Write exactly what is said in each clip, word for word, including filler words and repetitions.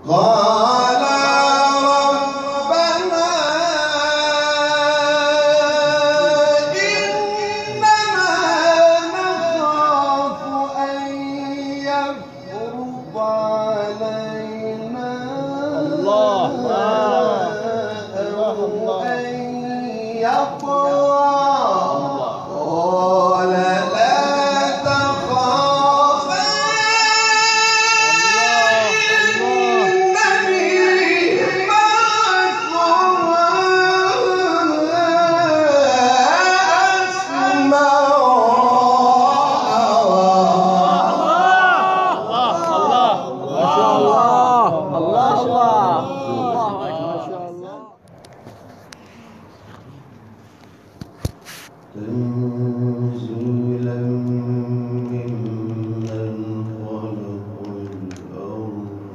قال ربنا إننا نخاف أن يفرط علينا الله أو أن يطغى قال لا تخافا تنزيلا ممن خلق الأرض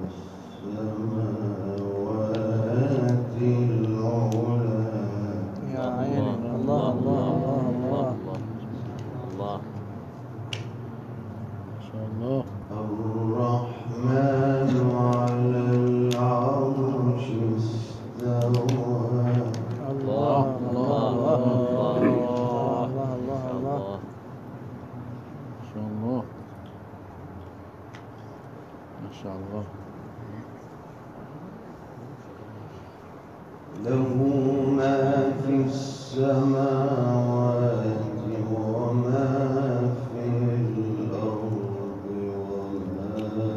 والسماوات العلى. يا عيني الله الله الله الله ما شاء الله. الرحمن على العرش استوى. الله الله الله الله الله الله ما شاء الله ما شاء الله. له ما في السماوات وما في الأرض وما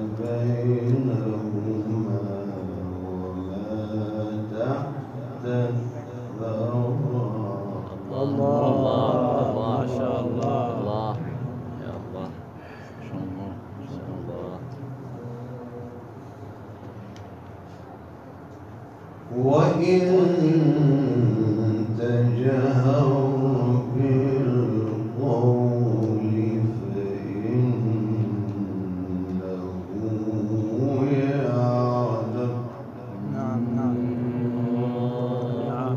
بينهما وما تحت الثرى. الله الله ما شاء الله الله يا الله ما شاء الله ما شاء الله. وإن تجهر بالقول فإنه يعلم. نعم نعم نعم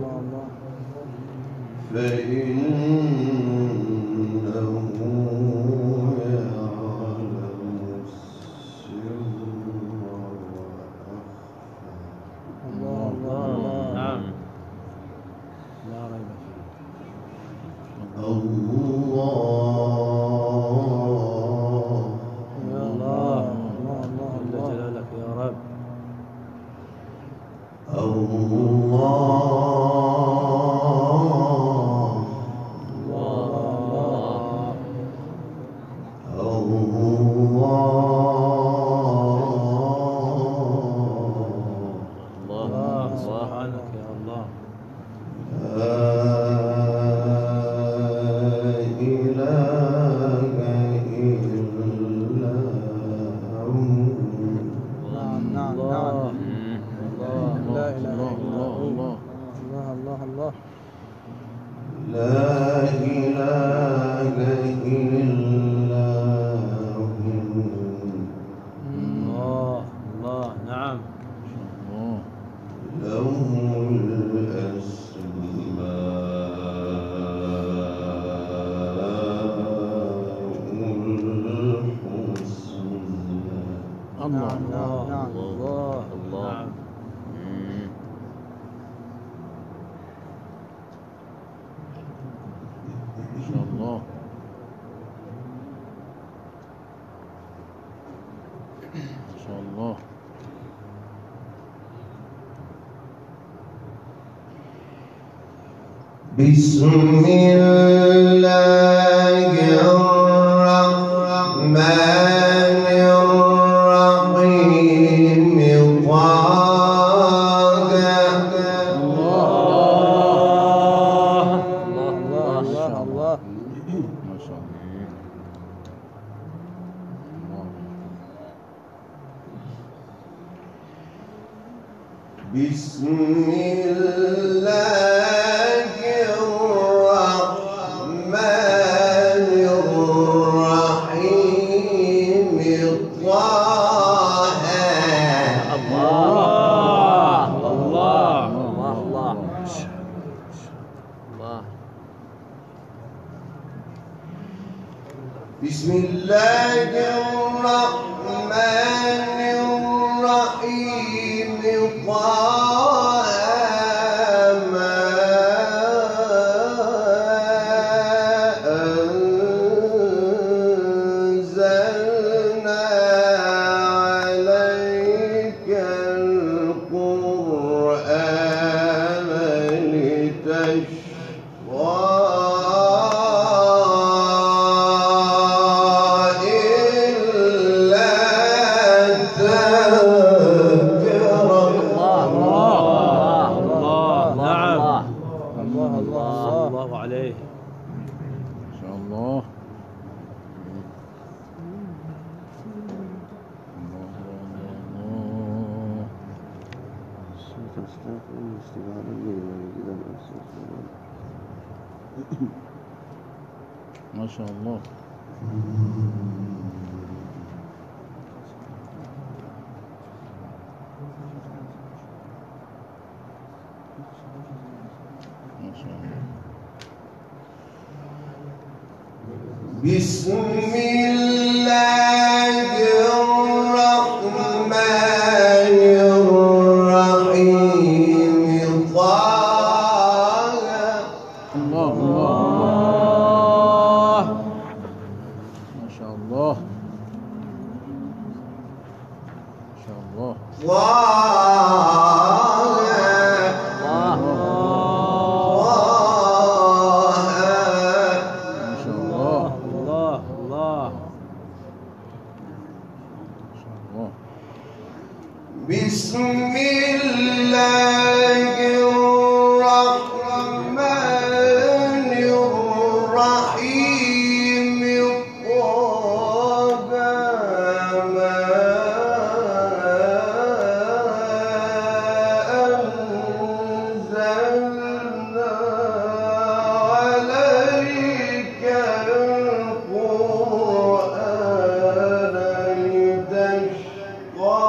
فإنه يعلم السر وأخفى. نعم لا ريب فيه. الله يا الله الله الله جل جلالك يا رب. الله سبحانك يا الله. لا إله إلا هو. نعم نعم نعم الله لا إله إلا هو. الله الله الله. لا إله إلا هو. الله الله نعم له الأسماء الحسنى. الله نعم نعم الله الله ما شاء الله. ما شاء الله. بسم الله الرحمن الرحيم. طه. الله الله الله الله ما شاء الله. بسم الله الرحمن الرحيم. طه. الله الله الله الله الله. بسم الله الرحمن الرحيم. ما شاء الله. ما شاء الله. بسم الله الرحمن الرحيم طه. الله الله. ما شاء الله. ما شاء الله. بسم الله الرحمن الرحيم طه ما أنزلنا عليك القرآن لتشقى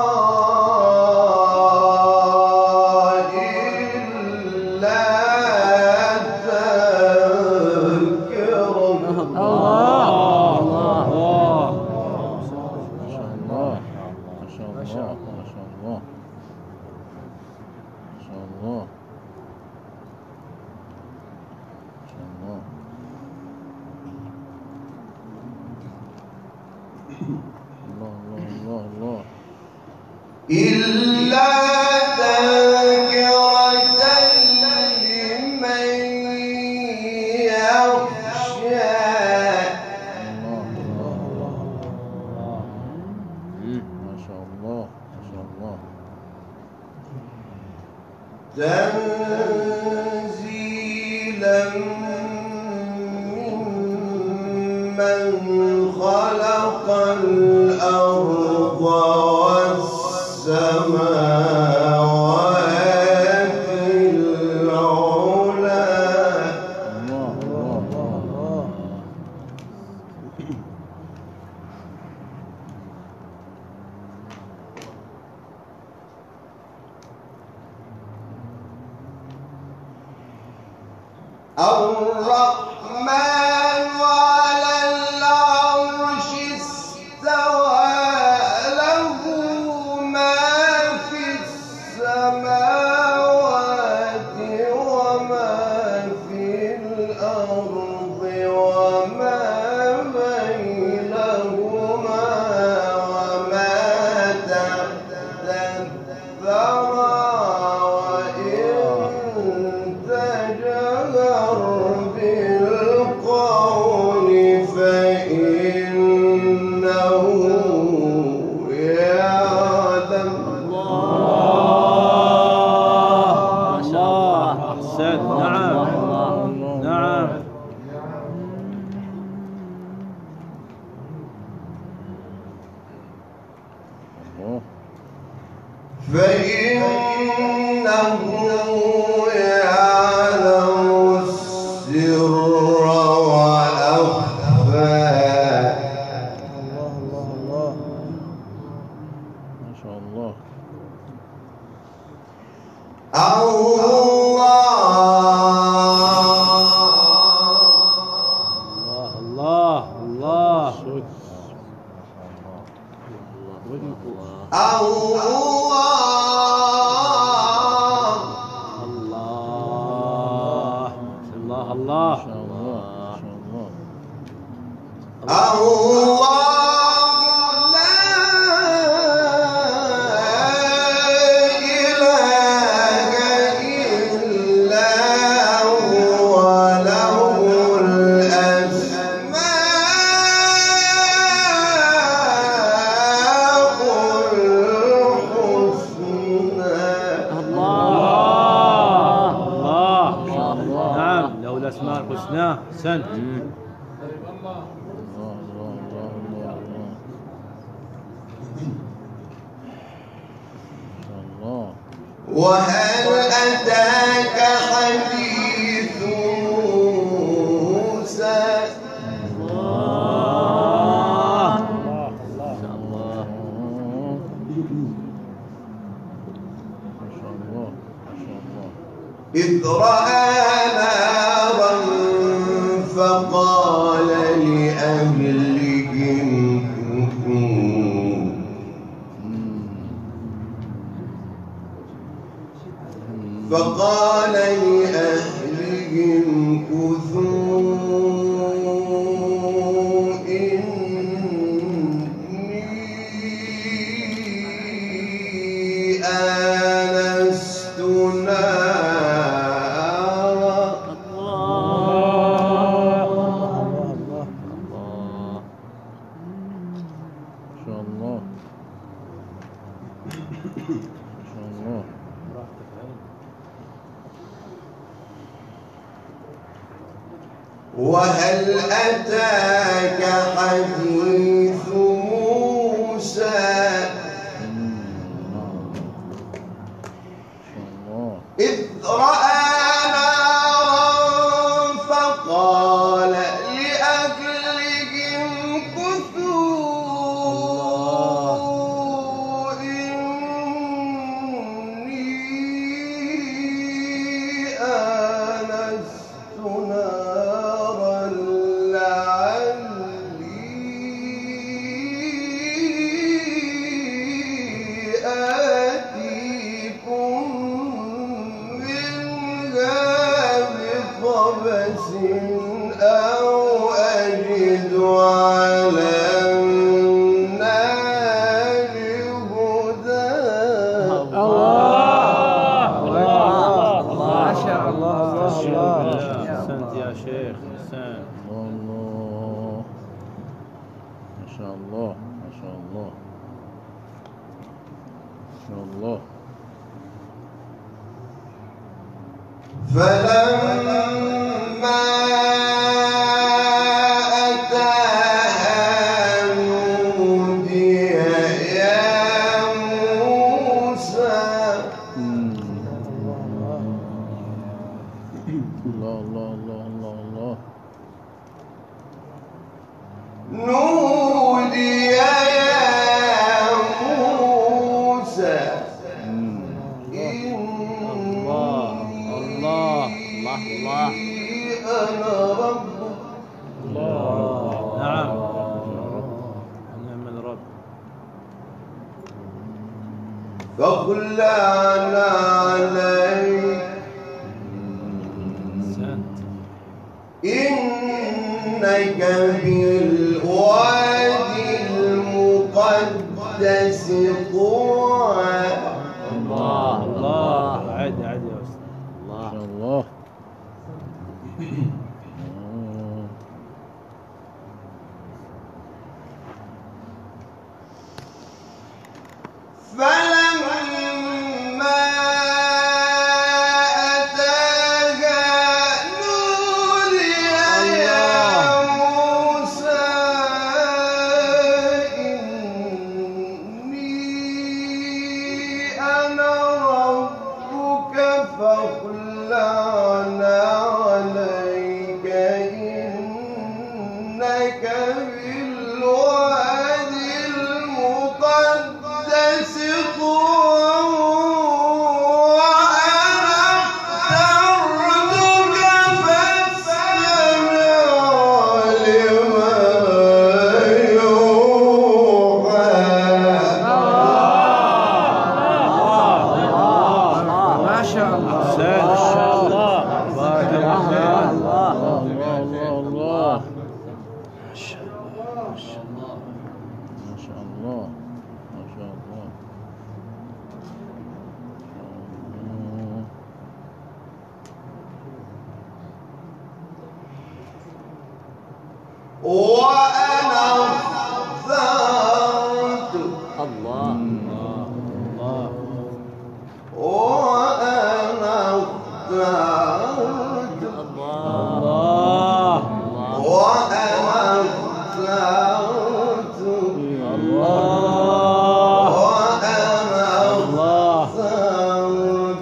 إلا تذكرة لمن يخشى. ما شاء الله. ما شاء الله. تنزيلا ممن خلق الأرض والسماوات العلى. الله الله الله. الرحمن على العرش استوى له ما في السماوات وما في الأرض وما بينهما وما تحت الثرى. بالقول فإنه يعلم. الله ما شاء الله. أحسن. نعم نعم. فإنه يعلم السر وأخفى. الله الله الله. ما شاء الله. الله الله الله. الله الله الله. ما شاء الله. ما شاء الله. الله لا إله إلا هو له الأسماء الحسنى. الله الله. نعم له الأسماء الحسنى. أحسنت. وهل أتاك حديث موسى الله ما شاء الله ما شاء الله ما شاء الله إذ رأى نارا فقال لأهلهم كثوا فقال لأهلهم كثوا إني آنست نارا وهل أتاك حديث موسى إذ رأى نارا فقال لأهلهم كثوا إني آنست نارا لعلي آتيكم بقبس أو أجد على النار هدى الله ما شاء الله الله أحسنت يا شيخ أحسنت الله ما شاء الله ما شاء الله ما شاء الله فلما أتاها نودي يا موسى الله الله الله الله الله نودي يا موسى الله الله الله الله أنا ربك الله نعم نعم الرب فاخلعنا عليك أحسنت إنك بالوادي المقدس طوى الله الله عد عد يا أستاذ الله ما شاء الله فلما أتاها نودي يا موسى إني أنا ربك فاخلعنا عليك إنك بالوادي المقدس طوى وأنا اخترتك فاستمع لما يوحى ما شاء الله أحسنت ما شاء الله بارك الله الله الله الله ما شاء الله ما شاء الله ما شاء الله ما شاء الله وأنا اخترتك الله الله وأنا اخترتك الله وأنا اخترتك الله وأنا الله اخترتك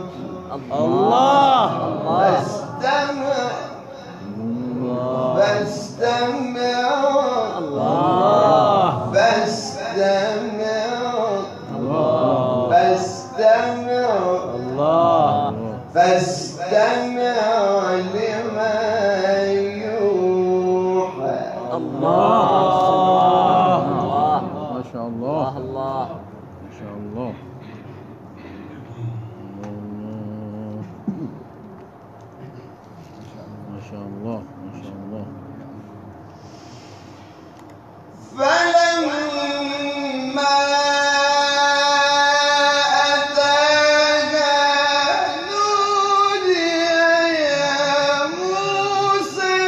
الله فاستمع لما يوحى. الله ما شاء الله الله ما شاء الله ما شاء الله ما شاء الله. فلما أتاها نودي يا موسى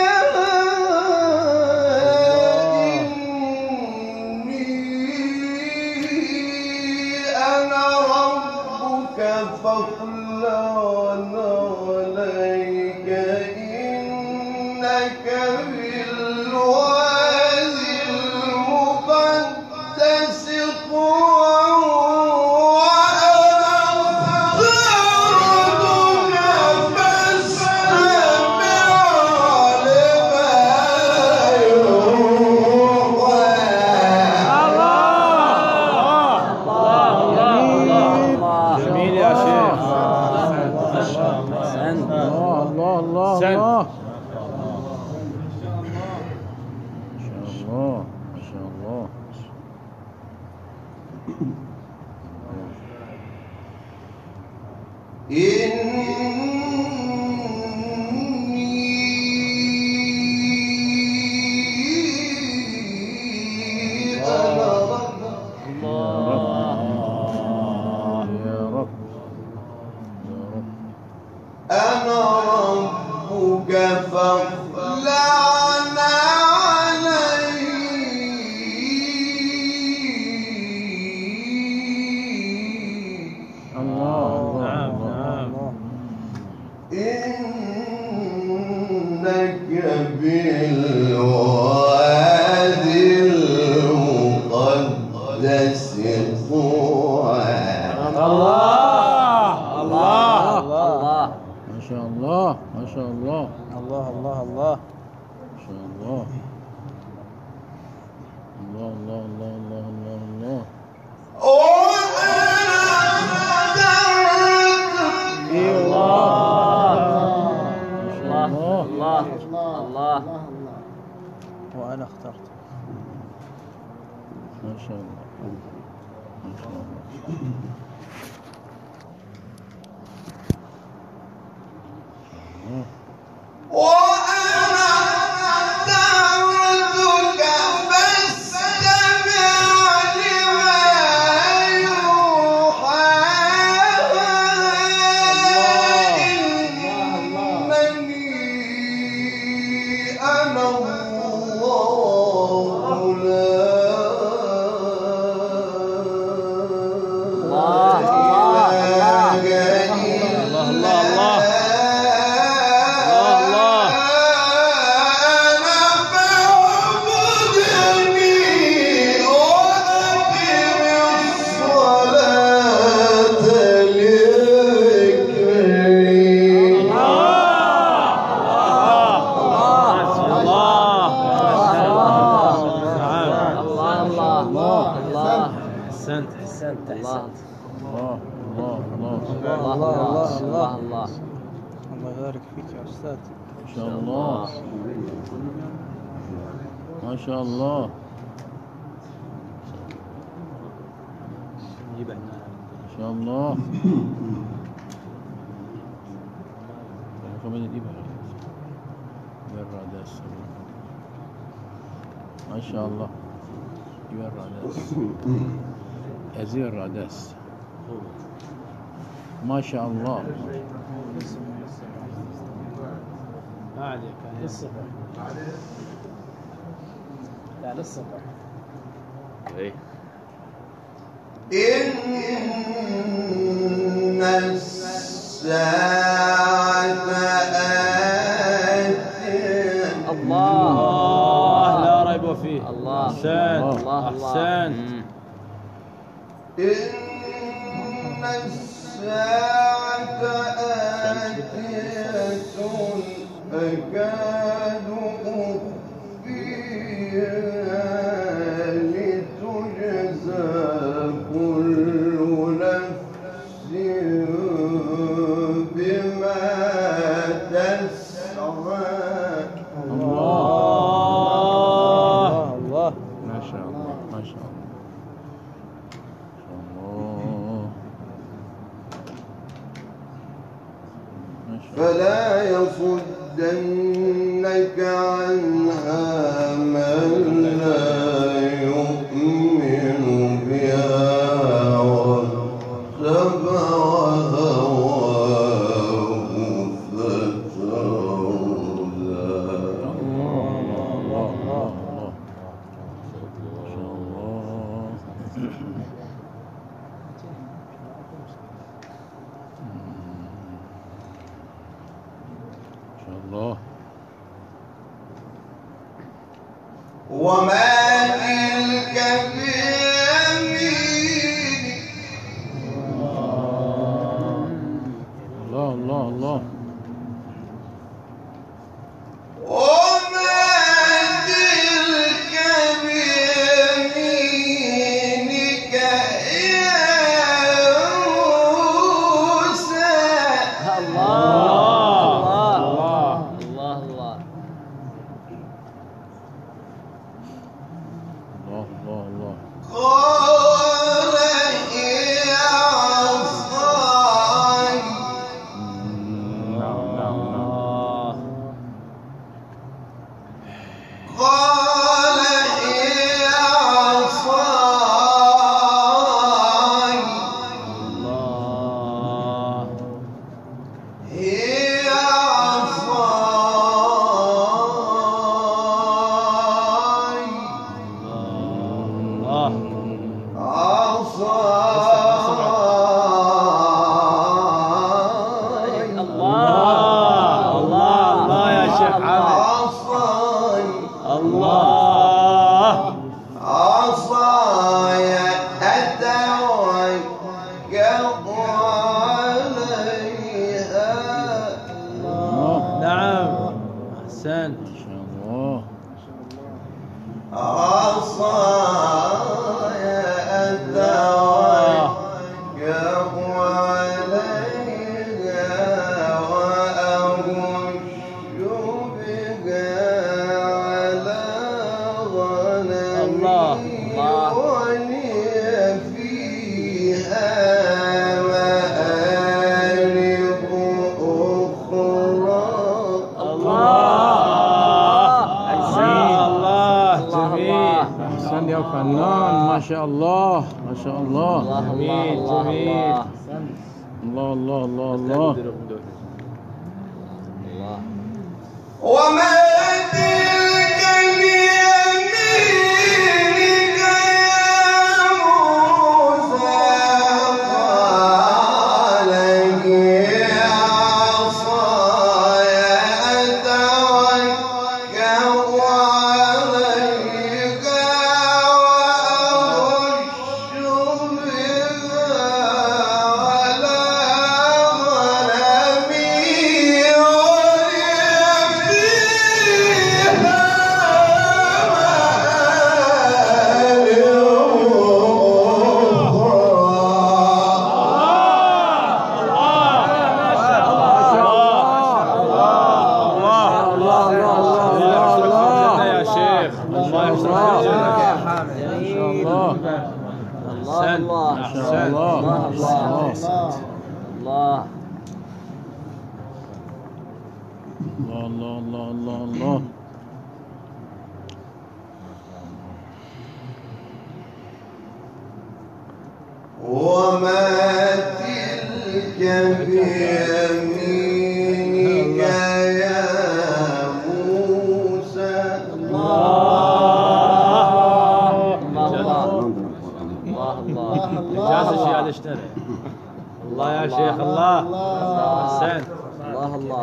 إني أنا ربك فاخلع عليك إنك بالوادي المقدس طوى وأنا اخترتك فاستمع لما يوحى. جميل يا شيخ. أحسنت. الله الله الله سن. الله ما شاء الله ما شاء الله. إني أنا ربك يا رب يا رب أنا ربك فاخلعنا عليك الله نعم الله نعم. إنك بالوادي المقدس طوى. الله الله الله ما شاء الله ما شاء الله الله الله الله. ما شاء الله الله الله الله الله الله الله. الله الله الله. وأنا اخترت. ما شاء الله ما شاء الله. وأنا اخترتك فاستمع لما يوحى. إنني أنا الله لا إله إلا الله أحسنت أحسنت أحسنت. الله الله الله الله الله الله الله. الله يبارك فيك يا أستاذ. ما شاء الله ما شاء الله ما شاء الله. كمان الإبرة الرادس ما شاء الله. الرادس أزير الرادس ما شاء الله. ما عليك للصفر. لا للصفر. إن الساعة آتية. الله لا ريب فيه. الله أحسن الله أحسن. إن الساعة آتية أكاد أخفيها لتجزى كل نفس فلا يصدنك عنها من لا يؤمن بها واتبع هواه فتردى. الله وما تلك بيمينك. الله الله الله وما تلك بيمينك يا موسى. الله الله الله الله الله الله الله قال هي عصاي. نعم نعم نعم قال هي عصاي. الله هي عصاي. الله عصاي. الله الله يا شيخ حامد عصاي. الله عصاي أتوكل عليها. نعم أحسنت ما شاء الله عصاي أتوكل عليها وأهش بها على غنمي الله، الله. ولي فيها مآرب أخرى. الله الله جميل أحسن يا فنان ما شاء الله ما شاء الله جميل جميل الله الله الله الله وما تلك بيمينك يا موسى. قال هي عصاي أتوكل عليها وأهش بها على غنمي ولي فيها يا شيخ الله يحفظك يا حامد الله أحسنت ما شاء الله الله الله الله الله الله الله الله وما تلك بيمينك يا موسى. الله الله الله إجازة شيء هذا اشتري. الله يا شيخ الله أحسنت الله الله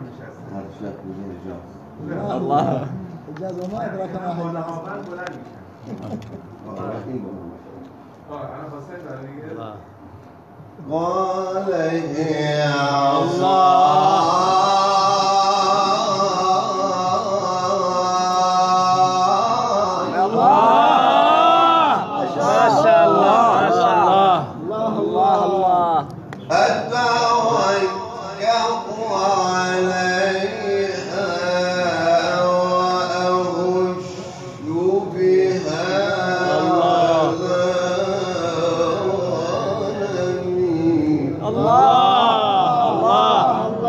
الله إجازة وما أدراك ما هي قال هي عصاي. ما شاء الله ما شاء الله الله الله أتوكل عليها وأهش بها على غنمي. الله الله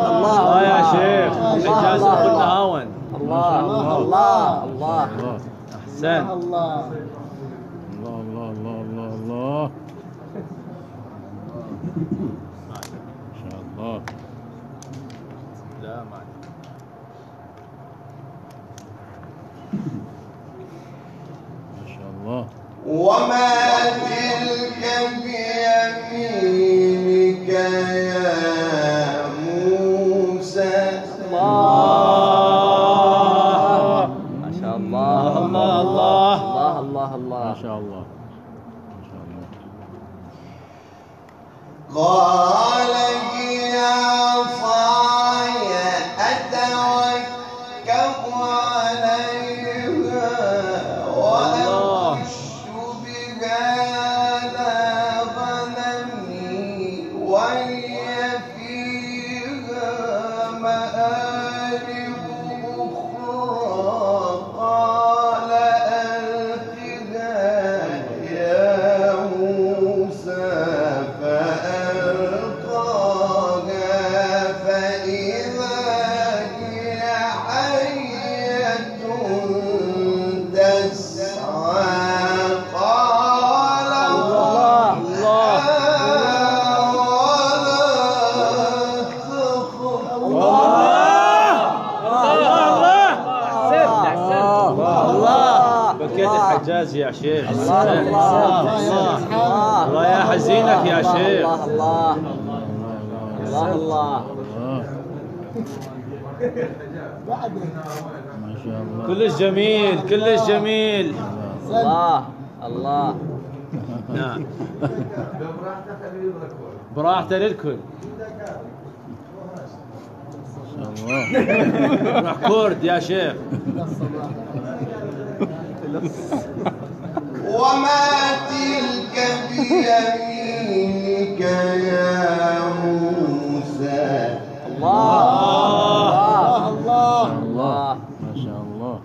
قال هي عصاي أتوكأ عليها وأهش بها على غنمي ولي فيها مآرب أخرى قال ألقها يا موسى فألقاها فإذا هي حية تسعى قال الله الله الله بكيت الحجاج يا شيخ. الله الله الله الله يا حزينك يا شيخ. الله الله الله ما شاء الله. كلش جميل كلش جميل. الله الله نعم براحته للكل. ما شاء الله. روح كرد يا شيخ. وما تلك بيمينك يا موسى الله الله الله ما شاء الله.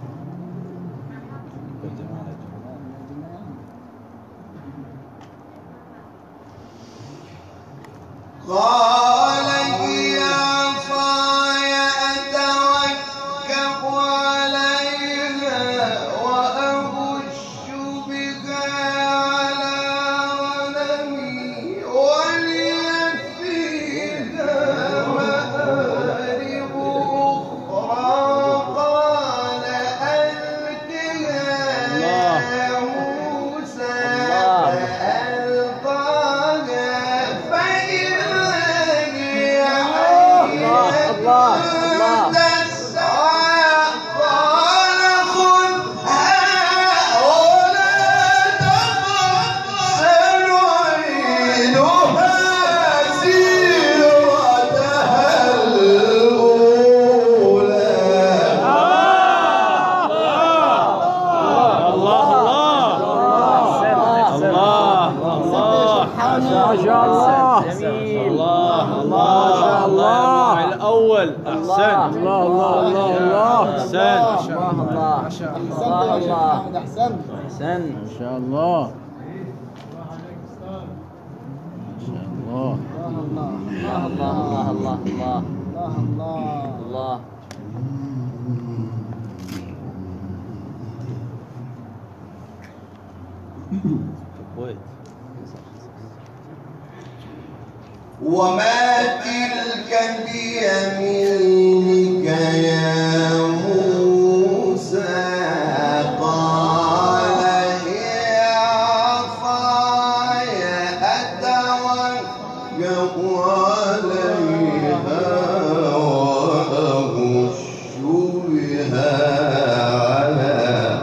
قال هي عصاي أتوكأ عليها وأهش بها على غنمي ولي فيها مآرب أخرى قال ألقها يا موسى فألقاها فإذا هي الله الله تسعى قال خذها ولا تخف سنعيدها سيرتها الأولى الله الله الله الله ما شاء الله جميل الله الله الله الأول أحسن. الله الله الله الله. أحسن الله احسنت الله يا شيخ الله محمد احسنت أحسن ما شاء الله. ما شاء الله. الله الله الله الله الله الله الله الله الكويت. وما تلك بيمينك يا موسى قال هي عصاي أتوكأ عليها وأهش بها على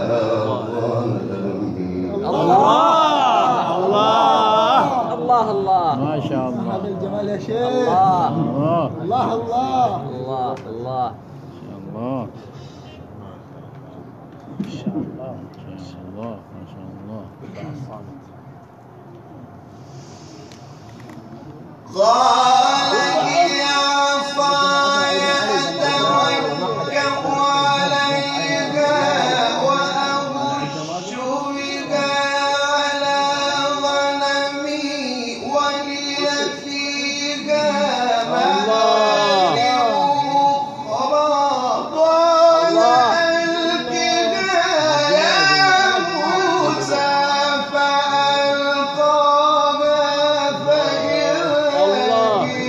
غنمي الله الله الله الله ما شاء الله. هذا الجمال يا شيخ الله الله. الله الله الله الله ما شاء الله. ما شاء الله. ما شاء الله. ما شاء الله. قال هي عصاي أتوكأ عليها وأهش بها على غنمي ولي فيها مآرب أخرى قال ألقها يا موسى فألقاها فإذا هي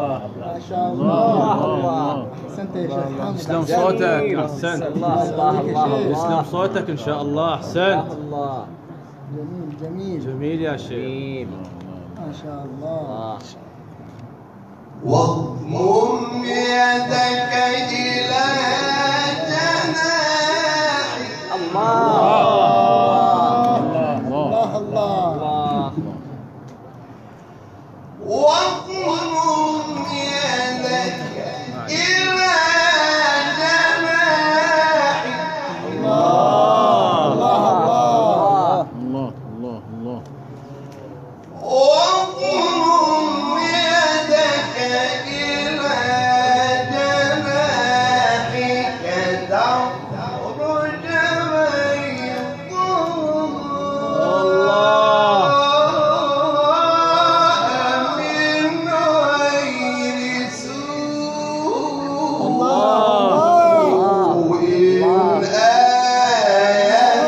ما شاء الله. الله. احسنت يا شيخ حمد. يسلم صوتك احسنت. الله الله الله يسلم صوتك ان شاء الله احسنت. الله. جميل جميل جميل يا شيخ. جميل. ما شاء الله. واضمم يدك إلى جناحك. الله الله الله. الله. واضمم يدك إلى جناحك. الله الله. الله الله الله. واضمم يدك إلى جناحك تخرج بيضاء من غير سوء. وإن آية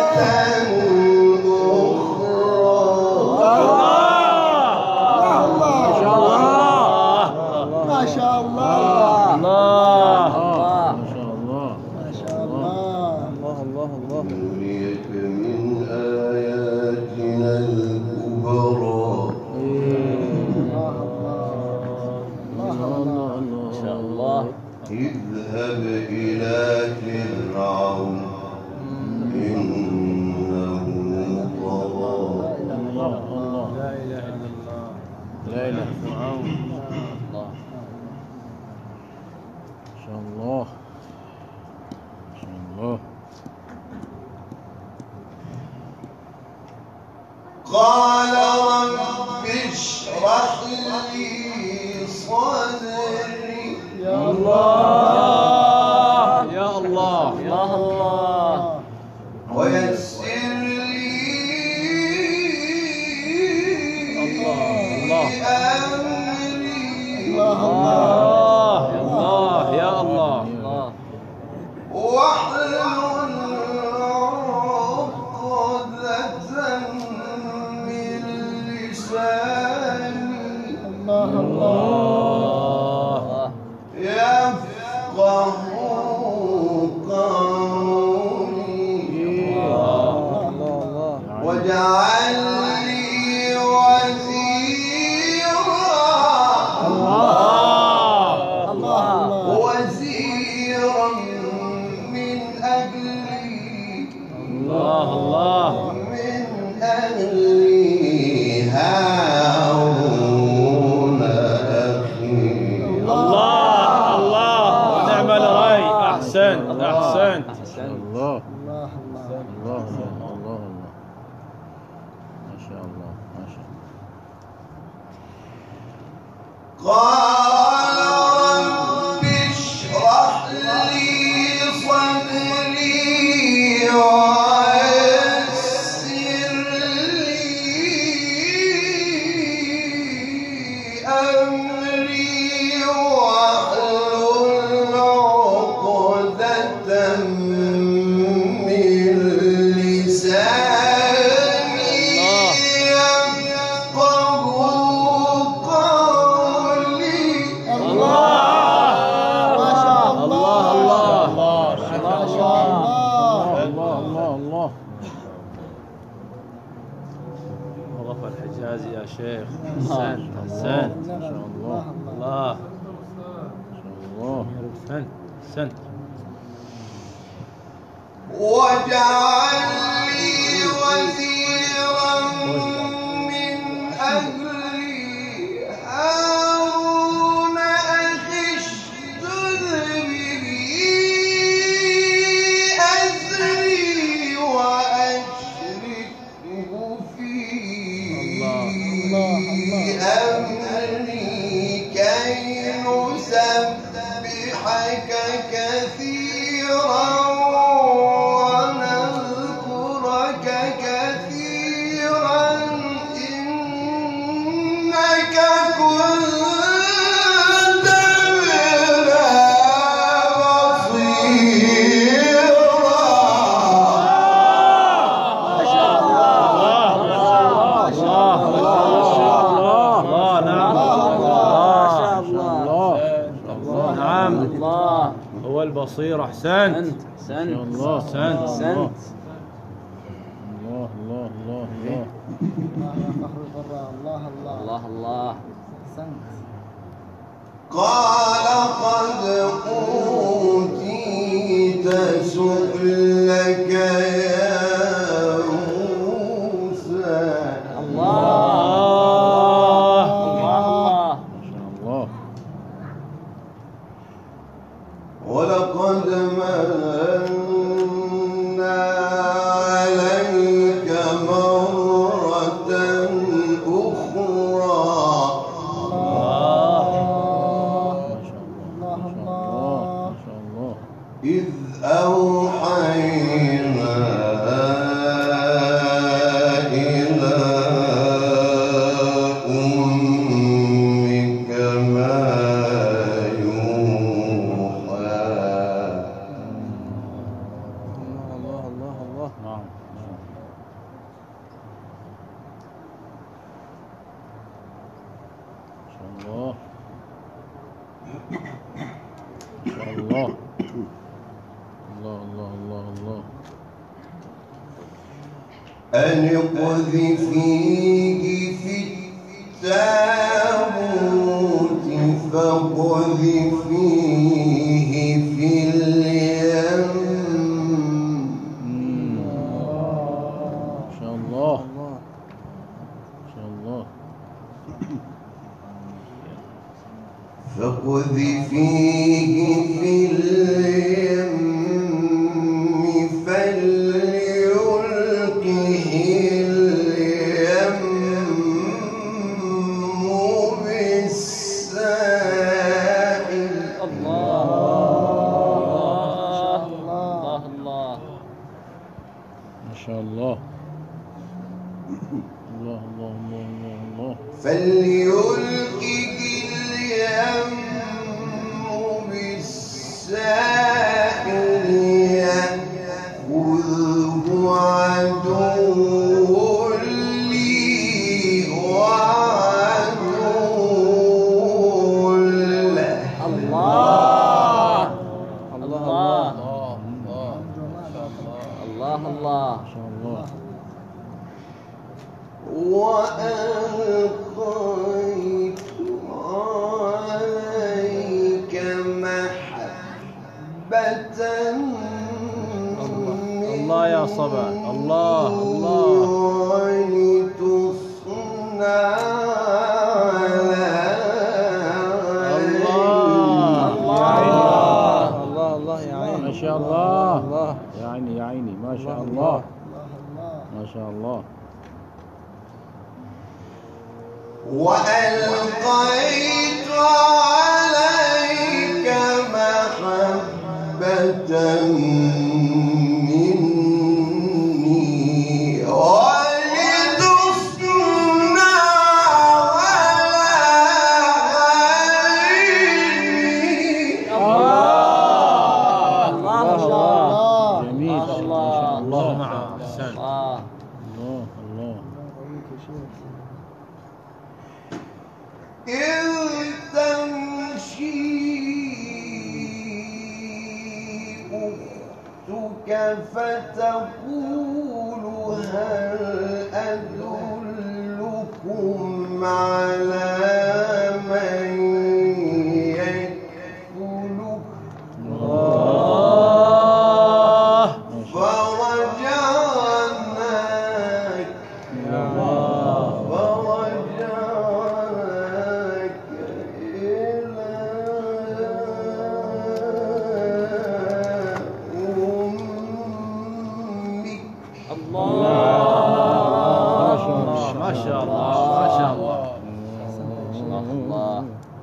ما شاء الله. الله. ما شاء الله. ما شاء الله. الله الله الله. نريك من آياتنا الكبرى. الله الله. الله ما شاء الله. اذهب إلى فرعون إنه طغى. الله الله. لا اله الا الله. لا اله الا الله. الله. ما شاء الله. ما شاء الله. قال رب اشرح لي صدري. يا الله. يا الله. الله الله. ويسر لي الله. أمري. الله الله. الله. الله يا الله. الله. واحلل عقدة من لساني الله الله. الله. يفقه قولي. الله الله. واجعل لي وزيرا. الله. الله. وزيرا من أهلي. الله الله. من أهلي هارون أخي. الله الله. نعم الري. احسنت احسنت. أحسنت. الله الله الله. الله الله الله. ما شاء الله. ما شاء الله. قال رب اشرح لي صدري ويسر لي أمري واحلل عقدة من لساني يفقه قولي. الله. ما شاء الله. الله الله. ما شاء الله. الله الله الله. غرف الحجازي يا شيخ. احسنت احسنت. ما شاء الله. الله. الله. احسنت احسنت. واجعل لي وزيرا من أهلي هارون أخي اشدد به أزري وأشركه في أمري كي نسبحك كثيرا ونذكرك الله. نعم الله. هو البصير. أحسنت أنت أحسنت. الله. أحسنت. أحسنت. الله الله الله الله. الله يا فخر البراء. الله الله. الله الله. أحسنت. قال قد أوتيت سؤلك يا موسى. الله. الله. ما شاء الله. ولقد مننا عليك مرة أخرى الله الله. ما شاء الله. إذ أوحينا إلى أمك ما يوحى. الله الله الله. نعم. ما شاء الله. ما شاء الله. الله الله الله الله. أن اقذفيه في التابوت فاقذفيه في اليم. ما شاء الله. ما شاء الله. فاقذفيه في اليم فليلقه اليم بالساحل. الله. الله. الله. ما شاء الله. الله الله الله الله الله. فليلقه اليم بالساحل يأخذه عدو لي وعدو له. الله. الله. الله. الله. ما شاء الله. وألقيت عليك محبة الله يا صبا. الله الله. ولتصنع على الله. الله الله يا عيني. ما شاء الله. الله. يا عيني يا عيني. ما شاء الله. الله الله. ما شاء الله. وألقيت عليك محبة مني ولتصنع على عيني. الله. الله. ما شاء الله. جميل. ما شاء الله. الله. الله معه. أحسنت. الله. الله الله. إذ تمشي أختك فتقول هل أدلكم على من يكفلك. الله. فرجعناك فرجعناك إلى أمك. الله. ما شاء الله. ما شاء الله. الله.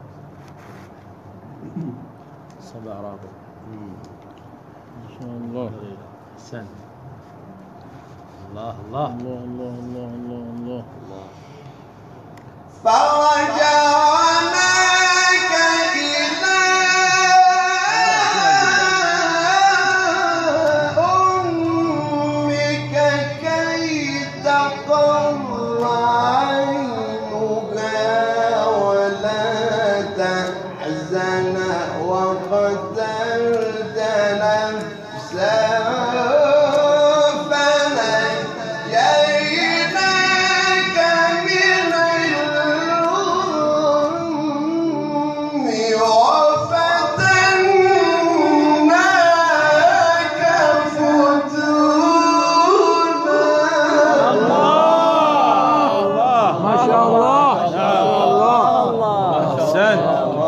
صبا رابع. ما شاء الله. أحسنت. الله الله. الله الله الله الله الله. فرجعناك إلى أمك كي تقر عينها ولا تحزن أحسن وقتلت نفسا فنجيناك من الغم وفتناك فتونا. ما شاء الله. أحسنت.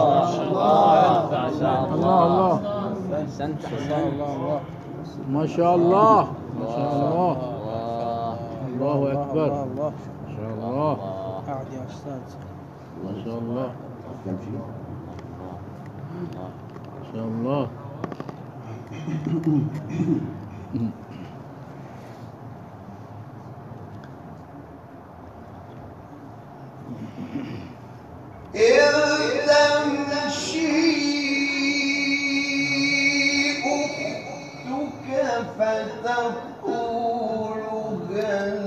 الله الله. أحسنت الله الله ما شاء الله. ما شاء الله. الله أكبر. الله ما شاء الله. قاعد يا أستاذ. ما شاء الله. ما شاء الله. إذ تمشي أختك فتقول هل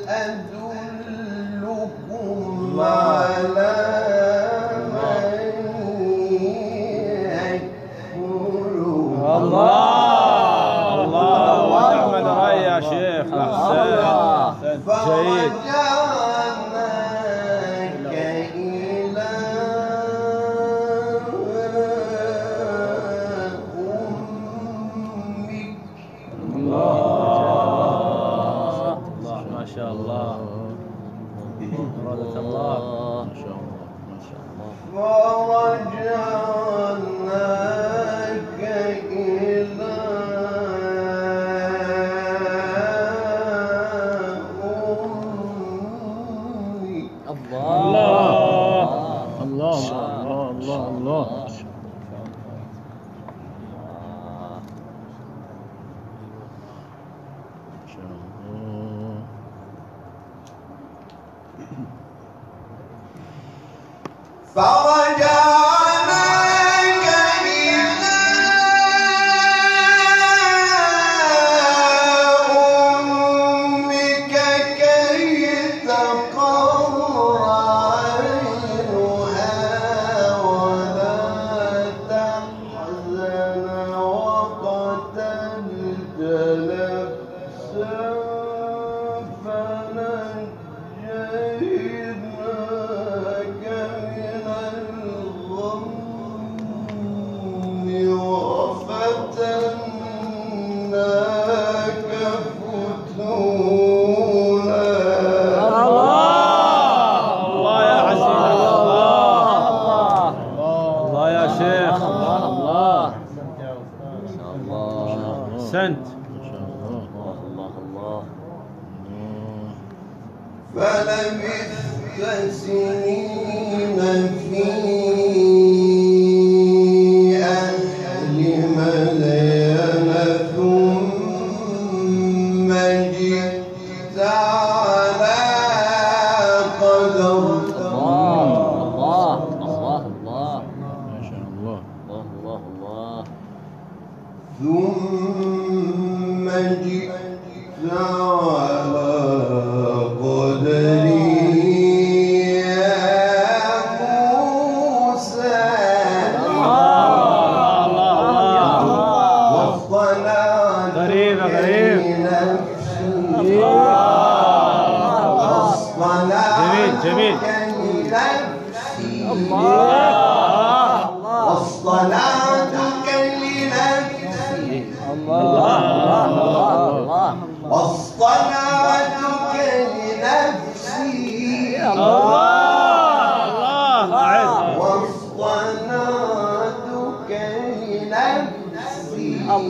أدلكم على من يكفله. الله الله ونعم الرأي يا شيخ. أحسنت. جيد. فرجعناك إلى أمك. الله الله ما شاء الله. إرادة الله. ما شاء الله. ما شاء الله. فرجعناك إلى أمك. الله الله الله الله الله. ما شاء الله. فرجعناك إلى أمك كي تقر عينها ولا تحزن وقتلت نفسا فنجيناك من الغم وفتناك فتونا. الله يا عزيز. الله الله يا شيخ. الله. أحسنت. ما شاء الله. فلبثت سنين في أهل مدين ثم جئت على قدر. ما شاء الله. ثم جئت على قدري يا موسى. واصطنعتك غريبة غريب. لنفسي. جميل جميل. لنفسي. الله واصطنعتك لنفسي. واصطنعتك لنفسي. الله أعد. واصطنعتك لنفسي.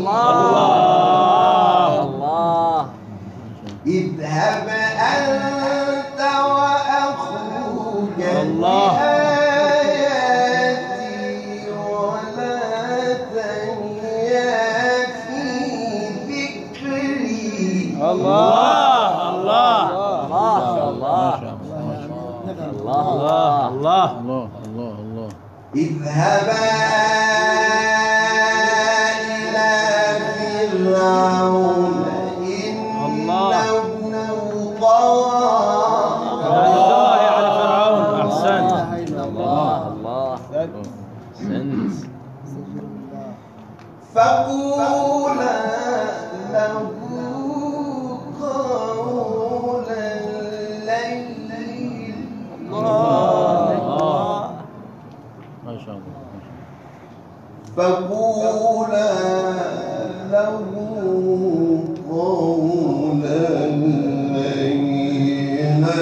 الله اذهب أنت وأخوك الله. بآياتي ولا تنيا في ذكري. الله الله ما شاء الله. الله الله. الله الله الله. اذهبا إلى فرعون إنه طغى. الله على فرعون. أحسنت. الله الله أحسنت. فقولا له قولا لينا. ما شاء الله. فقولا له قولا لينا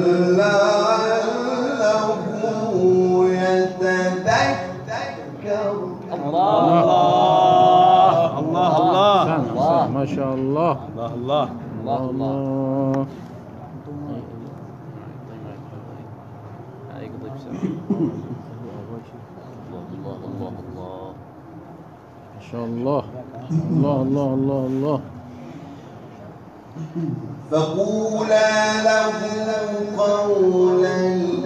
لعله يتذكر. الله الله الله ما شاء الله. الله الله الله الله. ما شاء الله. الله الله الله الله. فقولا له قولا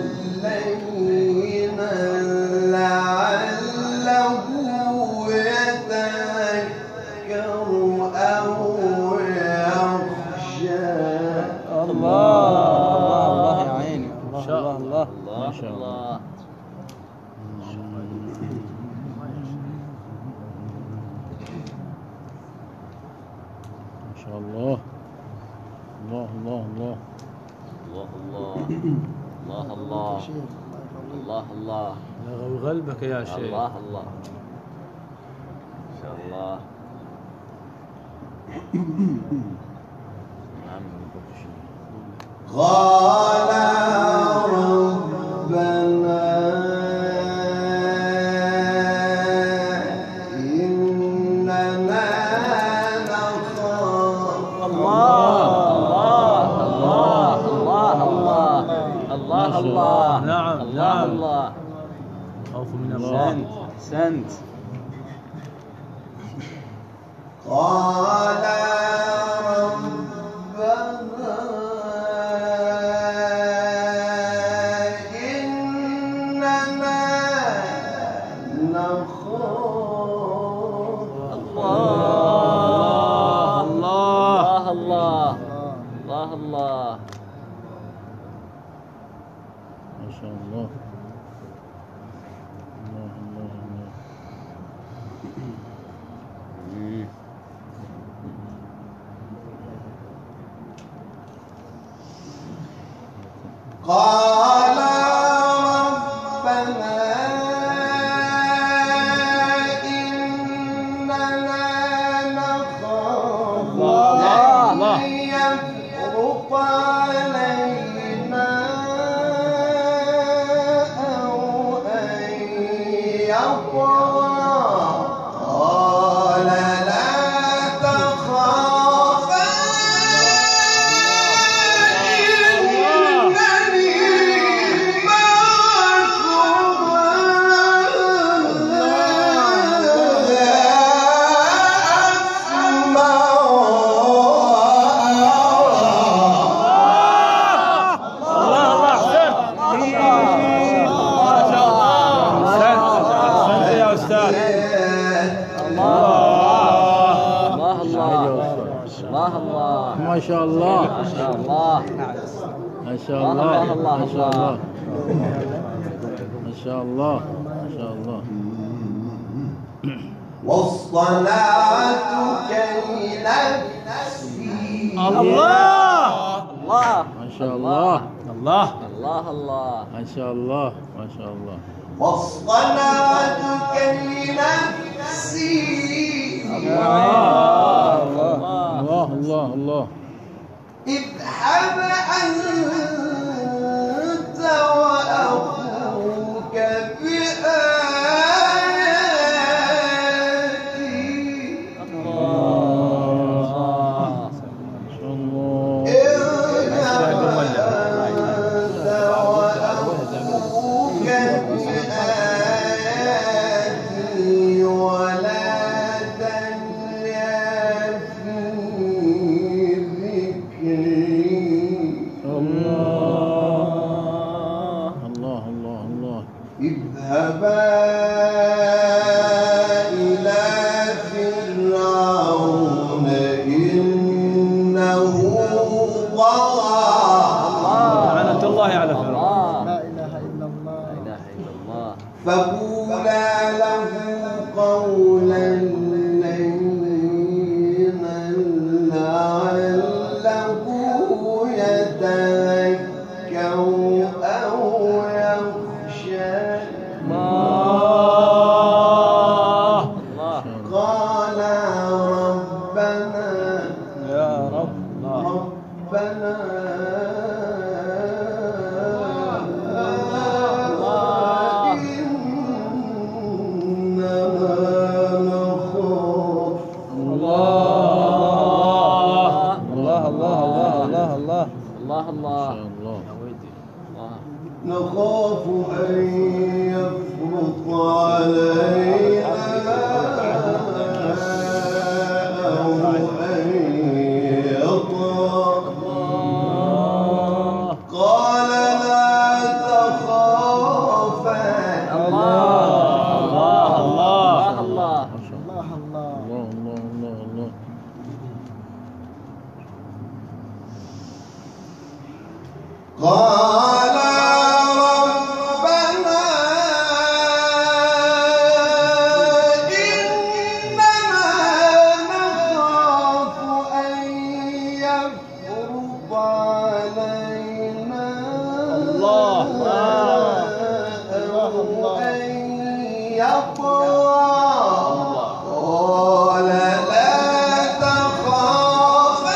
لينا لعله يتذكر أو يخشى. الله الله يا عيني. الله الله الله. ما شاء الله. ما شاء الله. الله الله الله. الله الله الله الله الله الله لغو قلبك يا شيخ. الله الله ما شاء الله. نعم. قال ربنا إننا نخاف. الله الله نعم الله نعم. الله. خوف من الله. أحسنت أحسنت. قال ربنا إننا نخاف. الله الله الله الله الله. ما شاء الله. الله الله الله. مم. قال ربنا إننا نخاف أن يفرط علينا أو أن يطغى. قال لا تخافا إنني معكما أسمع أحسنت يا أستاذ. الله الله الله الله. ما شاء الله. ما شاء الله. ما شاء الله. الله ما شاء الله. الله. ما شاء الله. ما شاء الله. واصطنعتك لنفسي. الله الله ما شاء الله. الله الله الله. ما شاء الله. ما شاء الله. واصطنعتك لنفسي. الله الله الله الله. اذهب أنت وأخوك بآياتي. ما شاء الله. اذهب أنت وأخوك بآياتي قولا لينا لعله يتذكر أو يخشى قال ربنا يا رب ربنا نخاف أن يفرط علينا أو أن يطغى قال لا تخافا قال ربنا إننا نخاف أن يفرط علينا أو أن يطغى قال لا تخافا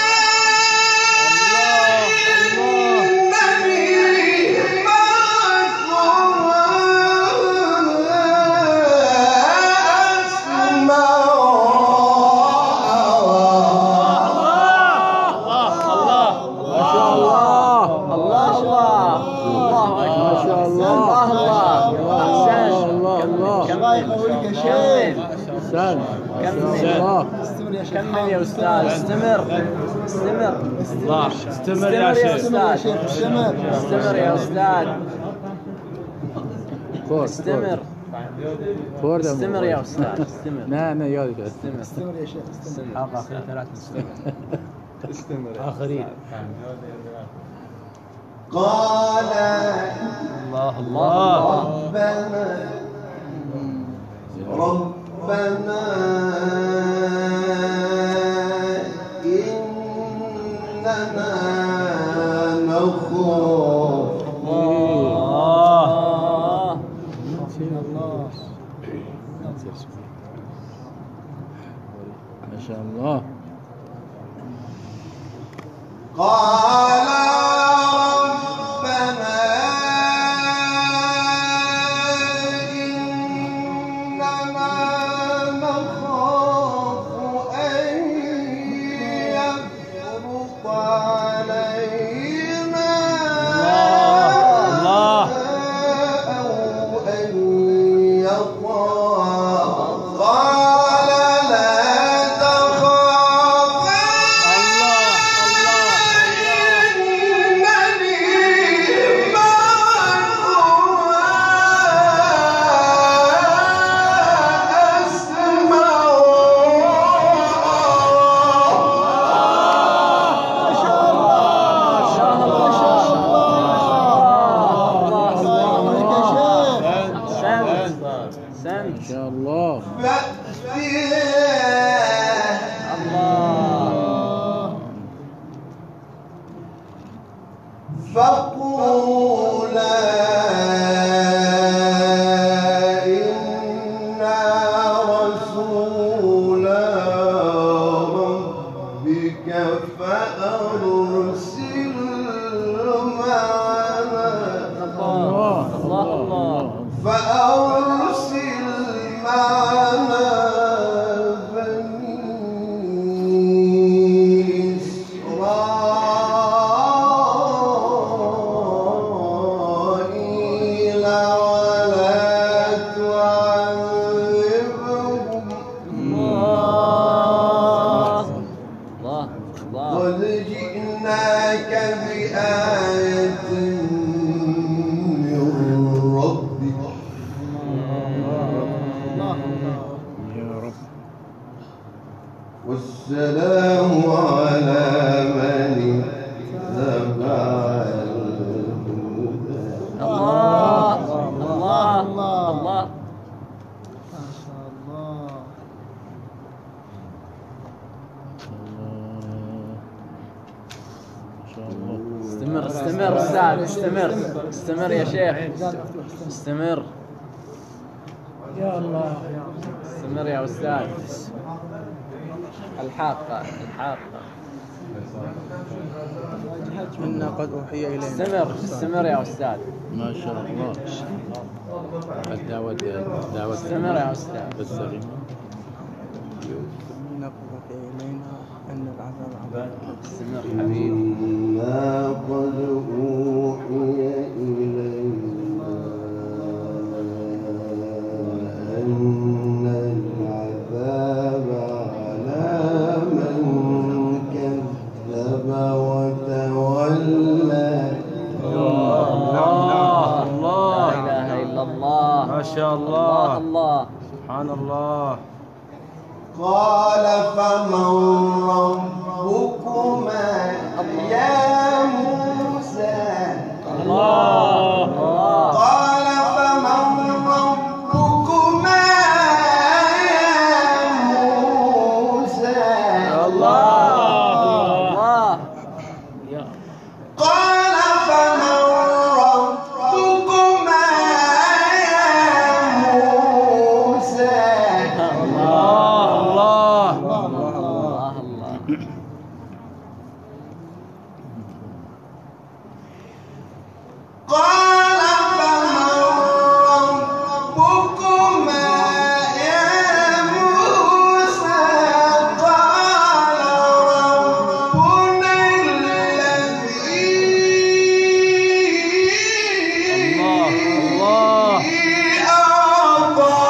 كمل يا استاذ استمر استمر الله استمر يا استمر يا شيخ استاذ استمر استمر يا استاذ استمر استمر يا استاذ استمر لا لا يا رجال استمر استمر يا شيخ استمر حلقة أخيرة ثلاث استمر استمر آخرين قال الله الله ربنا ربنا إننا نخاف الله ما شاء الله قال ربنا إننا نخاف أن يفرط علينا الله أو أن يطغى قال لا تخافا ما شاء الله فقولا إنا رسولا ربك فأرسل معنا الله الله فأرسل معنا بني إسرائيل ولا تعذبهم قد جئناك بآية من ربك يا رب والسلام على من اتبع الهدى الله الله الله ما شاء الله استمر استمر استاذ استمر استمر يا شيخ استمر يا الله استمر يا استاذ. الحاقة الحاقة إنا قد أوحي إلينا. استمر استمر يا استاذ. ما شاء الله. الدعوة دعوة استمر يا استاذ. بالسلام. إنا قد أوحي إلينا أن العذاب عذاب. استمر حبيبي. إنا قد أوحي إلينا أن العذاب على من كذب وتولى. الله الله لا إله إلا الله. ما شاء الله الله الله. سبحان الله. قال فمن ربكما يا موسى. الله قال فمن ربكما يا موسى. الله. قال فمن ربكما يا موسى. الله الله الله الله. قال فمن ربكما يا موسى. قال ربنا الذي الله الله. أعطى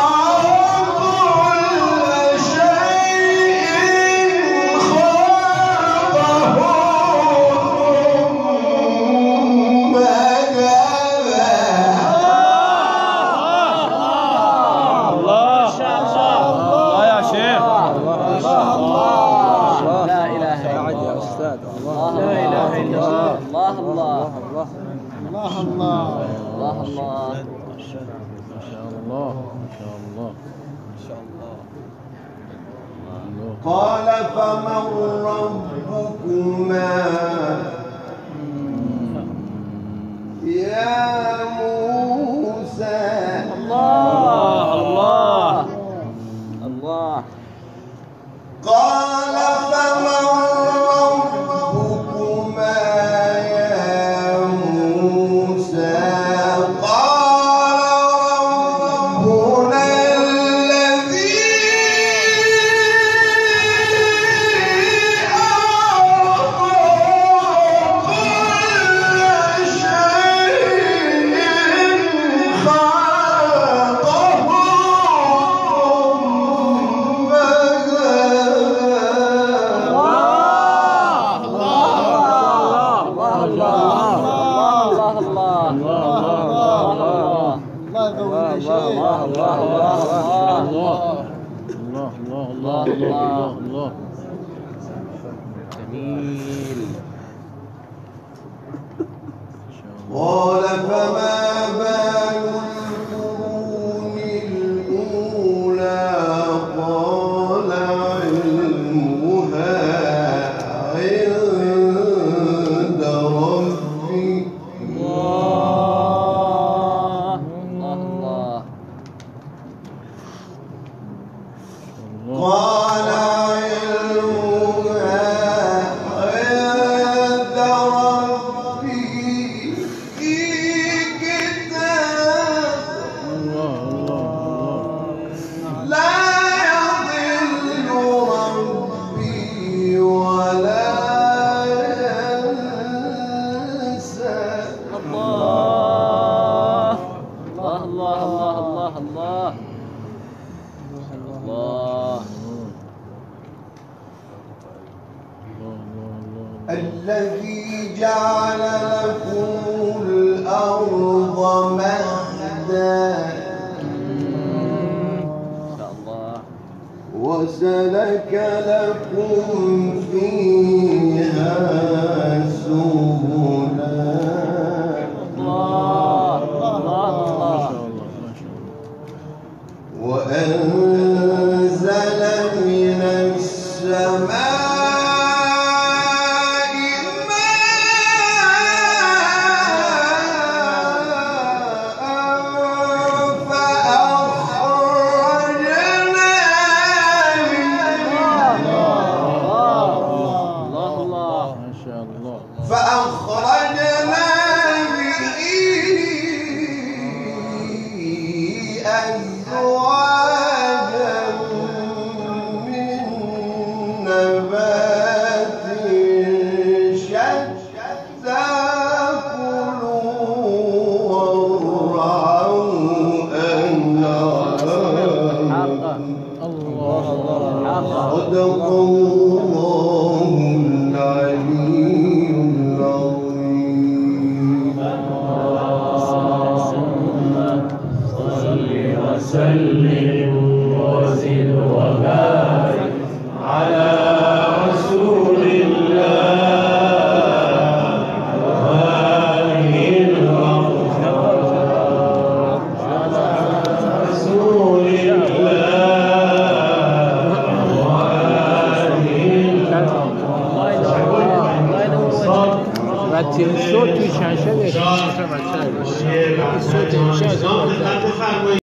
كل شيء خلقه ثم هدى. الله الله يا شيخ. الله. لا إله إلا ساعد يا الله. أستاذ. الله لا إله إلا الله. الله الله. الله الله الله. ما شاء الله ما شاء الله. قال فمن ربكما يا موسى. الله الله الله. قال فمن ربكما يا موسى. قال ربنا الذي أعطى كل شيء خلقه ثم الله الله الله. جميل. قال فما بال القرون الأولى. قال علمها عند ربي. الله الله. قال علمها عند ربي في كتاب لا يضل ربي ولا ينسى. الله الله الله الله الله الله. الذي جعل لكم الأرض مهدا إن شاء الله. وسلك لكم فيها سبلا الله الله الله. وأنزل من السماء ماء الله صدق الله العلي العظيم. صل وسلم وزد وبارك على رسول الله وآله الأطهار على رسول الله وآله الأطهار. رتل الصوت وشاشة الصوت إن شاء الله.